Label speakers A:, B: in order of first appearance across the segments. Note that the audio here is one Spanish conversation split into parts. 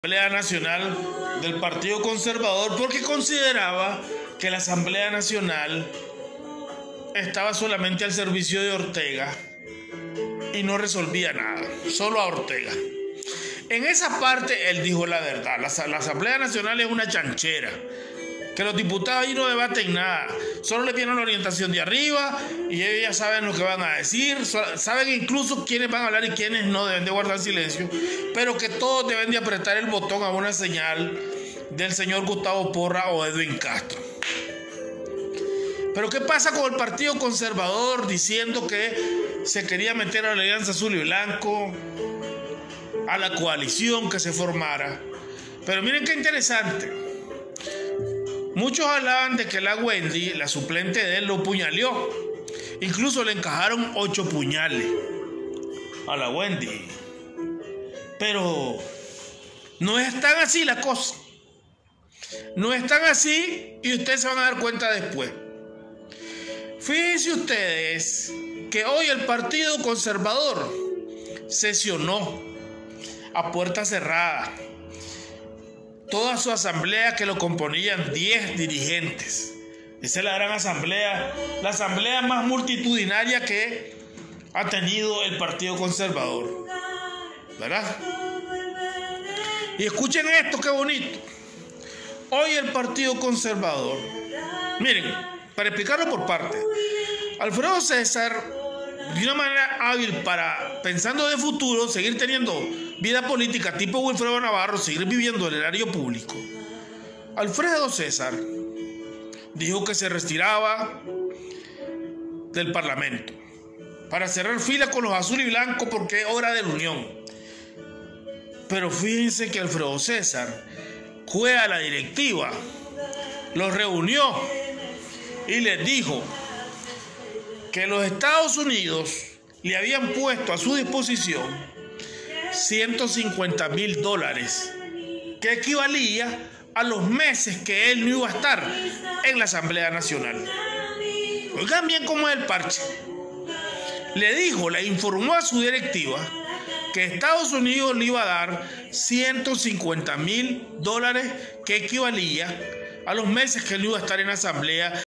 A: Asamblea Nacional del Partido Conservador porque consideraba que la Asamblea Nacional estaba solamente al servicio de Ortega y no resolvía nada, solo a Ortega. En esa parte él dijo la verdad. La Asamblea Nacional es una chanchera, que los diputados ahí no debaten nada, solo le piden la orientación de arriba y ellos ya saben lo que van a decir, saben incluso quiénes van a hablar y quiénes no, deben de guardar silencio, pero que todos deben de apretar el botón a una señal del señor Gustavo Porra o Edwin Castro. Pero ¿qué pasa con el Partido Conservador diciendo que se quería meter a la Alianza Azul y Blanco, a la coalición que se formara? Pero miren qué interesante. Muchos hablaban de que la Wendy, la suplente de él, lo puñaleó. Incluso le encajaron 8 puñales a la Wendy. Pero no es tan así la cosa. No es tan así y ustedes se van a dar cuenta después. Fíjense ustedes que hoy el Partido Conservador sesionó a puerta cerrada. Toda su asamblea, que lo componían 10 dirigentes. Esa es la gran asamblea, la asamblea más multitudinaria que ha tenido el Partido Conservador, ¿verdad? Y escuchen esto, qué bonito. Hoy el Partido Conservador, miren, para explicarlo por partes, Alfredo César, de una manera hábil para, pensando de futuro, seguir teniendo vida política tipo Wilfredo Navarro, seguir viviendo el erario público. Alfredo César dijo que se retiraba del Parlamento para cerrar fila con los azul y blanco porque es hora de la unión. Pero fíjense que Alfredo César fue a la directiva, los reunió y les dijo que los Estados Unidos le habían puesto a su disposición $150,000, que equivalía a los meses que él no iba a estar en la Asamblea Nacional. Oigan bien cómo es el parche. Le informó a su directiva que Estados Unidos le iba a dar $150,000, que equivalía a los meses que él no iba a estar en la Asamblea.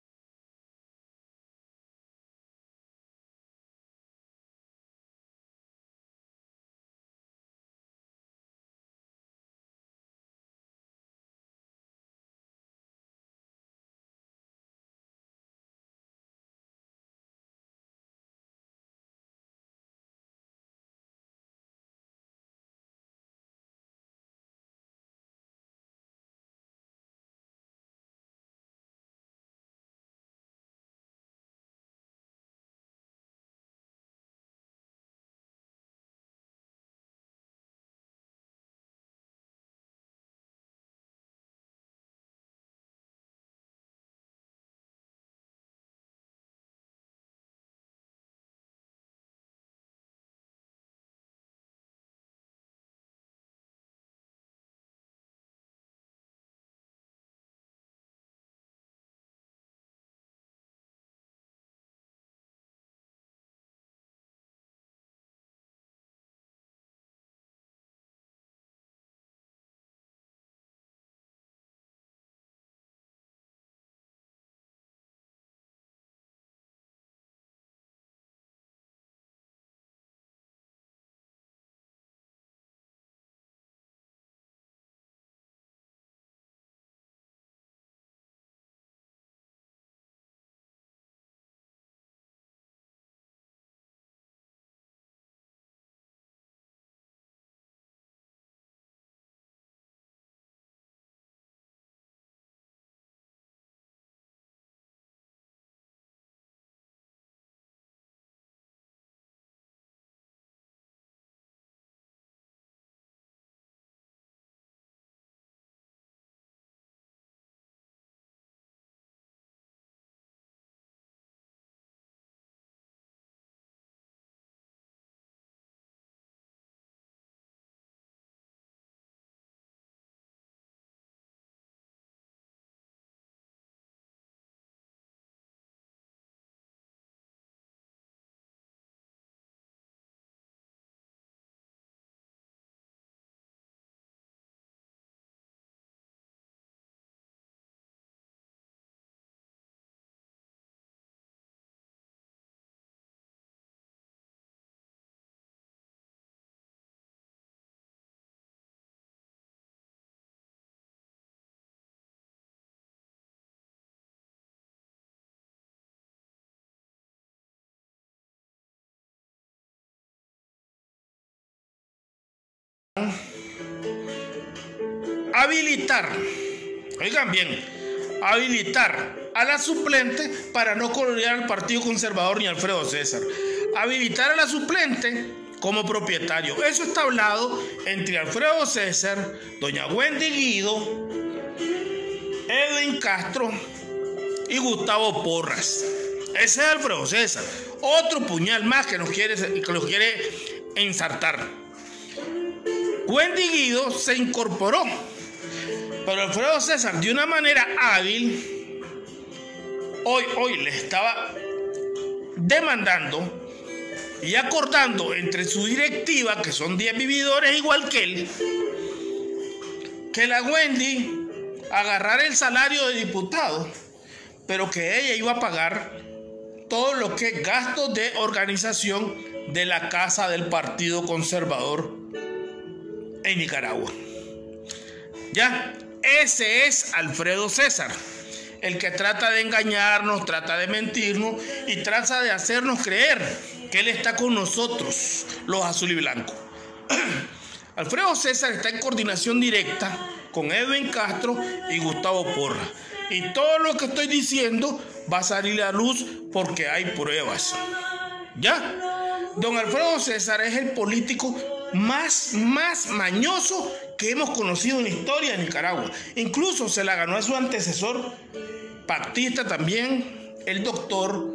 A: habilitar, oigan bien, habilitar a la suplente para no colorear al Partido Conservador ni a Alfredo César. Habilitar a la suplente como propietario. Eso está hablado entre Alfredo César, doña Wendy Guido, Edwin Castro y Gustavo Porras. Ese es Alfredo César. Otro puñal más que nos quiere ensartar. Wendy Guido se incorporó, pero Alfredo César, de una manera hábil, hoy le estaba demandando y acordando entre su directiva, que son 10 vividores igual que él, que la Wendy agarrara el salario de diputado, pero que ella iba a pagar todo lo que es gastos de organización de la casa del Partido Conservador en Nicaragua. Ya, ese es Alfredo César, el que trata de engañarnos, trata de mentirnos y trata de hacernos creer que él está con nosotros, los azul y blancos. Alfredo César está en coordinación directa con Edwin Castro y Gustavo Porras. Y todo lo que estoy diciendo va a salir a la luz porque hay pruebas. ¿Ya? Don Alfredo César es el político más mañoso que hemos conocido en la historia de Nicaragua. Incluso se la ganó a su antecesor, pactista también, el doctor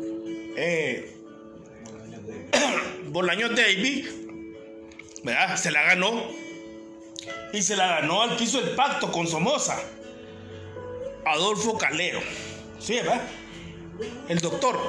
A: Bolaños Davis, ¿verdad? Se la ganó. Y se la ganó al que hizo el pacto con Somoza, Adolfo Calero. Sí, ¿verdad? El doctor.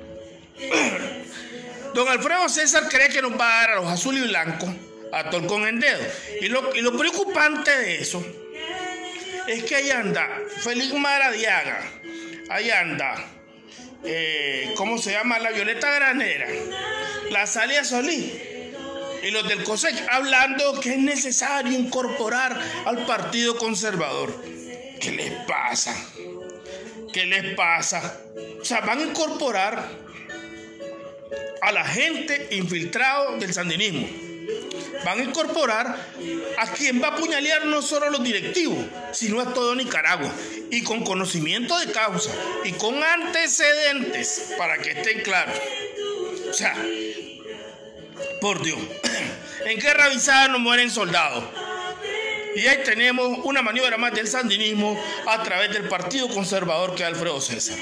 A: Don Alfredo César cree que nos va a dar a los azul y blancos a tolcón en dedo. Y lo preocupante de eso es que ahí anda Félix Maradiaga, ahí anda, ¿cómo se llama? La Violeta Granera, la Salia Solís y los del COSEC hablando que es necesario incorporar al Partido Conservador. ¿Qué les pasa? ¿Qué les pasa? O sea, van a incorporar a la gente infiltrado del sandinismo. Van a incorporar a quien va a apuñalear no solo a los directivos, sino a todo Nicaragua. Y con conocimiento de causa y con antecedentes, para que estén claros. O sea, por Dios, en guerra avisada no mueren soldados. Y ahí tenemos una maniobra más del sandinismo a través del Partido Conservador que es Alfredo César.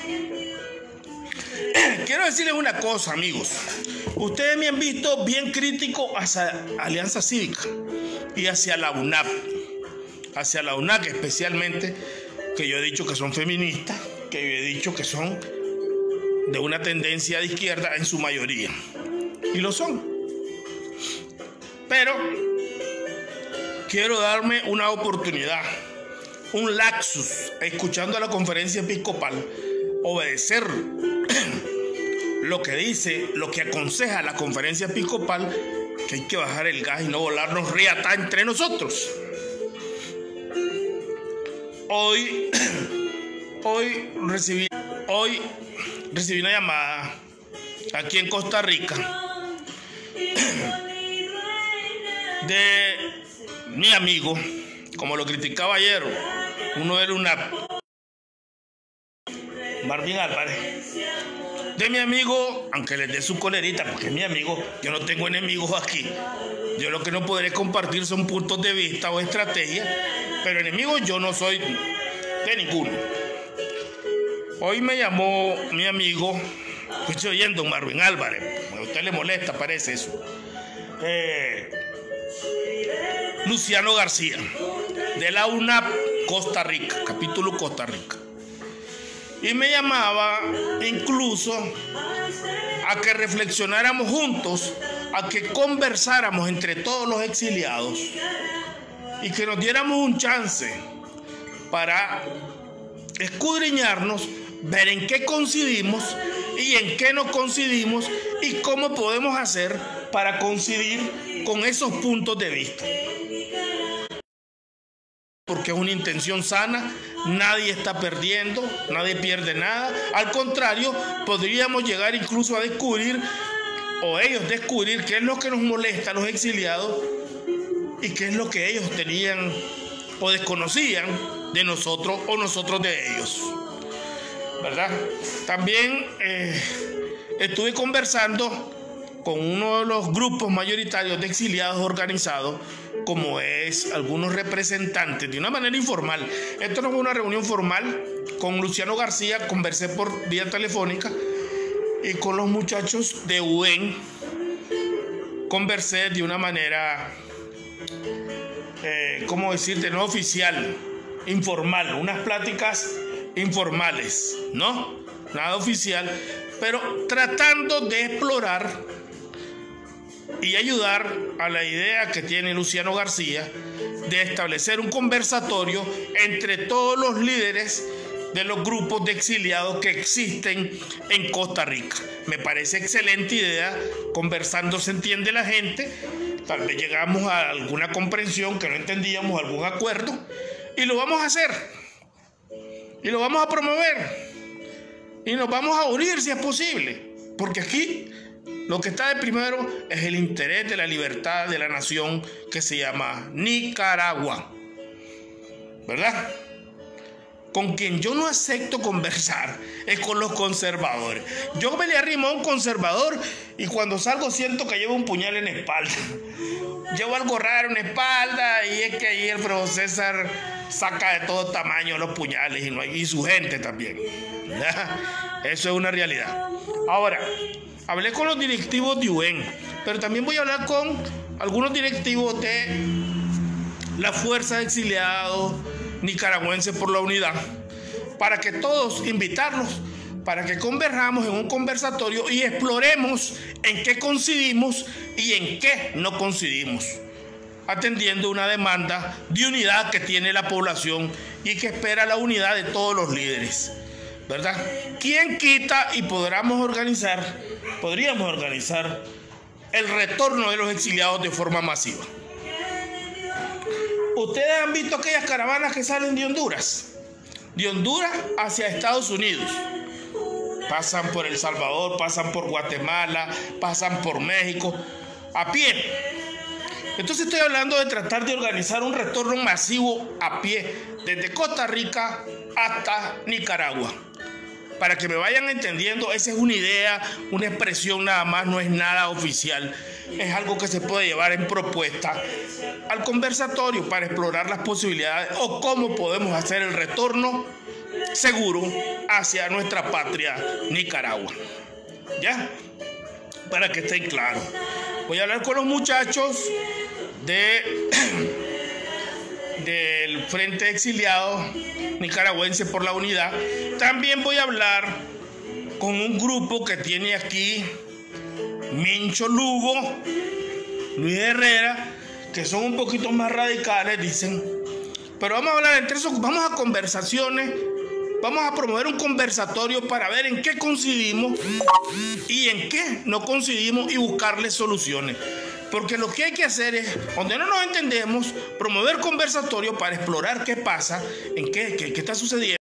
A: Quiero decirles una cosa, amigos. Ustedes me han visto bien crítico hacia Alianza Cívica y hacia la UNAP. Hacia la UNAC especialmente, que yo he dicho que son feministas, que yo he dicho que son de una tendencia de izquierda en su mayoría. Y lo son. Pero quiero darme una oportunidad, un lapsus, escuchando a la conferencia episcopal, obedecer lo que dice, lo que aconseja la conferencia episcopal, que hay que bajar el gas y no volarnos riata entre nosotros. Hoy recibí una llamada aquí en Costa Rica de mi amigo, como lo criticaba ayer, uno era Martín Álvarez, de mi amigo, aunque les dé su colerita, porque es mi amigo, yo no tengo enemigos aquí, yo lo que no podré compartir son puntos de vista o estrategias, pero enemigos yo no soy de ninguno. Hoy me llamó mi amigo, estoy oyendo Martín Álvarez, a usted le molesta, parece eso, Luciano García, de la UNAP Costa Rica, capítulo Costa Rica. Y me llamaba incluso a que reflexionáramos juntos, a que conversáramos entre todos los exiliados y que nos diéramos un chance para escudriñarnos, ver en qué coincidimos y en qué no coincidimos y cómo podemos hacer para coincidir con esos puntos de vista. Porque es una intención sana, nadie está perdiendo, nadie pierde nada. Al contrario, podríamos llegar incluso a descubrir, o ellos descubrir, qué es lo que nos molesta a los exiliados y qué es lo que ellos tenían o desconocían de nosotros o nosotros de ellos, ¿verdad? También estuve conversando con uno de los grupos mayoritarios de exiliados organizados, como es algunos representantes, de una manera informal. Esto no fue una reunión formal. Con Luciano García conversé por vía telefónica, y con los muchachos de UN conversé de una manera, ¿cómo decirte? No oficial, informal, unas pláticas informales, ¿no? Nada oficial, pero tratando de explorar y ayudar a la idea que tiene Luciano García de establecer un conversatorio entre todos los líderes de los grupos de exiliados que existen en Costa Rica. Me parece excelente idea. Conversando se entiende la gente, tal vez llegamos a alguna comprensión que no entendíamos, algún acuerdo, y lo vamos a hacer, y lo vamos a promover, y nos vamos a unir si es posible, porque aquí lo que está de primero es el interés de la libertad de la nación que se llama Nicaragua, ¿verdad? Con quien yo no acepto conversar es con los conservadores. Yo me le arrimo a un conservador y cuando salgo siento que llevo un puñal en la espalda. Llevo algo raro en la espalda, y es que ahí el profesor César saca de todo tamaño los puñales y su gente también, ¿verdad? Eso es una realidad. Ahora, hablé con los directivos de UN, pero también voy a hablar con algunos directivos de la Fuerza de Exiliados Nicaragüenses por la Unidad, para que todos, invitarlos, para que conversamos en un conversatorio y exploremos en qué coincidimos y en qué no coincidimos, atendiendo una demanda de unidad que tiene la población y que espera la unidad de todos los líderes, ¿verdad? ¿Quién quita y podríamos organizar el retorno de los exiliados de forma masiva? Ustedes han visto aquellas caravanas que salen de Honduras hacia Estados Unidos. Pasan por El Salvador, pasan por Guatemala, pasan por México, a pie. Entonces estoy hablando de tratar de organizar un retorno masivo a pie, desde Costa Rica hasta Nicaragua. Para que me vayan entendiendo, esa es una idea, una expresión nada más, no es nada oficial. Es algo que se puede llevar en propuesta al conversatorio para explorar las posibilidades o cómo podemos hacer el retorno seguro hacia nuestra patria Nicaragua. ¿Ya? Para que estén claros. Voy a hablar con los muchachos del Frente Exiliado Nicaragüense por la Unidad. También voy a hablar con un grupo que tiene aquí Mincho Lugo, Luis Herrera, que son un poquito más radicales, dicen. Pero vamos a hablar entre esos, vamos a conversaciones, vamos a promover un conversatorio para ver en qué coincidimos y en qué no coincidimos y buscarle soluciones. Porque lo que hay que hacer es, donde no nos entendemos, promover conversatorios para explorar qué pasa, en qué está sucediendo.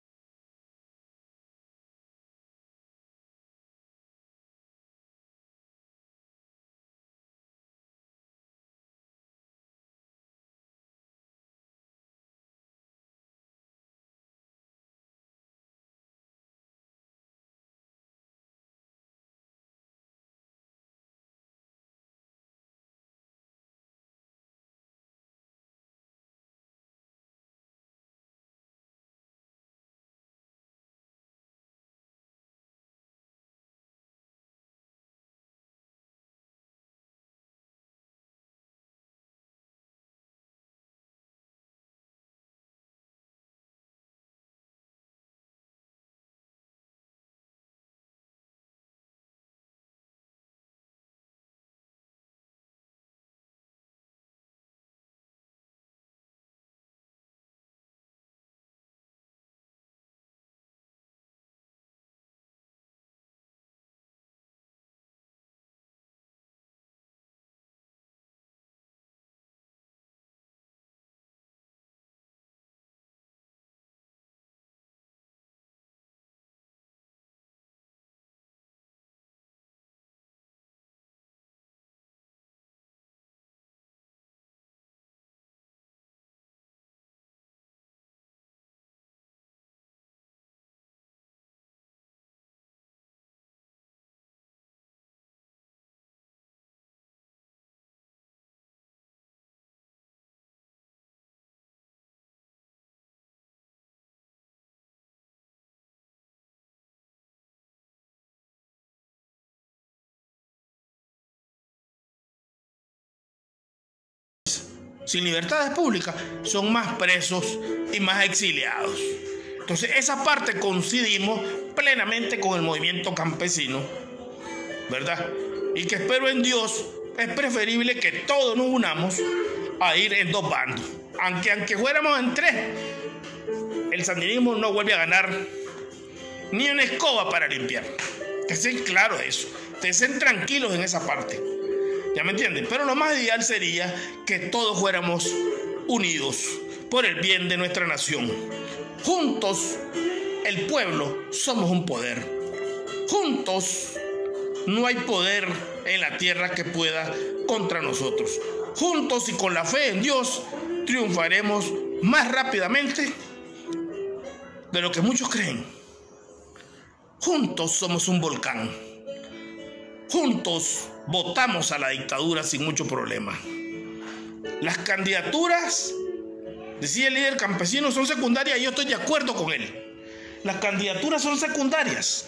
A: sin libertades públicas, son más presos y más exiliados. Entonces, esa parte coincidimos plenamente con el movimiento campesino, ¿verdad? Y que espero en Dios, es preferible que todos nos unamos a ir en dos bandos. Aunque fuéramos en tres, el sandinismo no vuelve a ganar ni una escoba para limpiar. Que estén claros eso, que estén tranquilos en esa parte. ¿Ya me entienden? Pero lo más ideal sería que todos fuéramos unidos por el bien de nuestra nación. Juntos, el pueblo, somos un poder. Juntos, no hay poder en la tierra que pueda contra nosotros. Juntos y con la fe en Dios, triunfaremos más rápidamente de lo que muchos creen. Juntos somos un volcán. Juntos votamos a la dictadura sin mucho problema. Las candidaturas, decía el líder campesino, son secundarias y yo estoy de acuerdo con él. Las candidaturas son secundarias.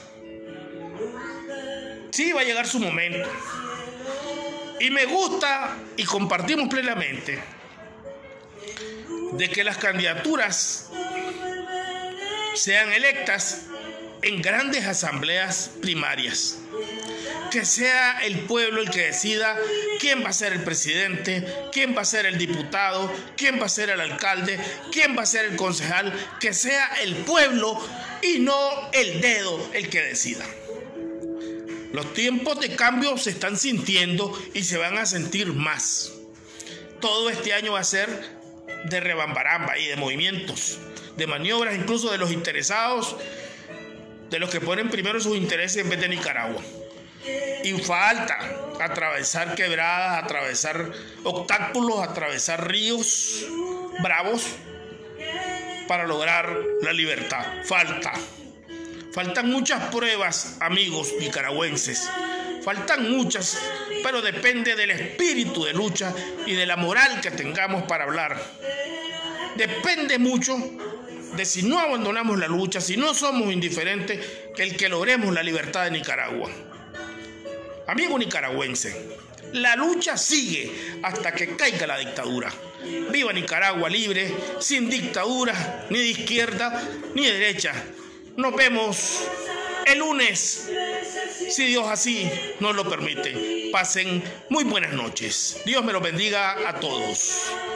A: Sí, va a llegar su momento. Y me gusta y compartimos plenamente de que las candidaturas sean electas en grandes asambleas primarias. Que sea el pueblo el que decida quién va a ser el presidente, quién va a ser el diputado, quién va a ser el alcalde, quién va a ser el concejal. Que sea el pueblo y no el dedo el que decida. Los tiempos de cambio se están sintiendo y se van a sentir más. Todo este año va a ser de rebambaramba y de movimientos, de maniobras, incluso de los interesados, de los que ponen primero sus intereses en vez de Nicaragua. Y falta atravesar quebradas, atravesar obstáculos, atravesar ríos bravos para lograr la libertad. Faltan muchas pruebas, amigos nicaragüenses. Faltan muchas, pero depende del espíritu de lucha y de la moral que tengamos para hablar. Depende mucho de si no abandonamos la lucha, si no somos indiferentes, que logremos la libertad de Nicaragua. Amigo nicaragüense, la lucha sigue hasta que caiga la dictadura. Viva Nicaragua libre, sin dictadura, ni de izquierda ni de derecha. Nos vemos el lunes, si Dios así nos lo permite. Pasen muy buenas noches. Dios me los bendiga a todos.